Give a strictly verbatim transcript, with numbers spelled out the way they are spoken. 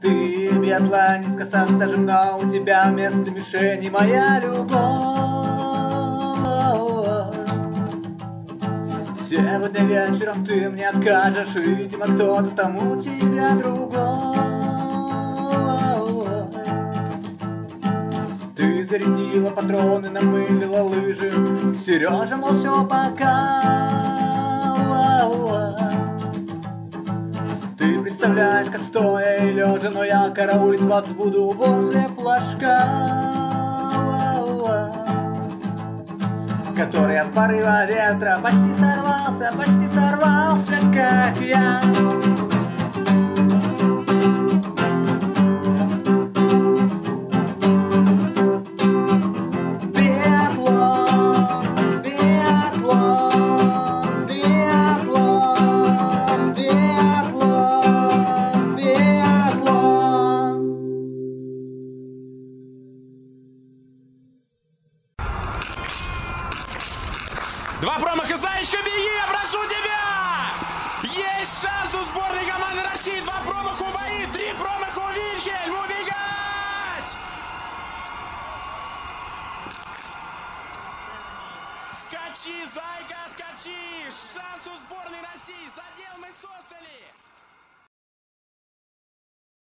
Ты биатлонистка со стажем, но у тебя вместо мишени моя любовь. Сегодня вечером ты мне откажешь, и, видимо, кто-то там у тебя другой. Ты зарядила патроны, намылила лыжи, Сережа, мол, все пока. Ты представляешь, как стоя и лежа, но я караулить вас буду возле флажка, который от порыва ветра почти сорвался, почти сорвался, как я. Два промаха, Заячка, беги, я прошу тебя! Есть шанс у сборной команды России. Два промаха у Бои, три промаха у Вильхельм. Убегать! Скачи, Зайка, скачи! Шанс у сборной России. Задел мы создали!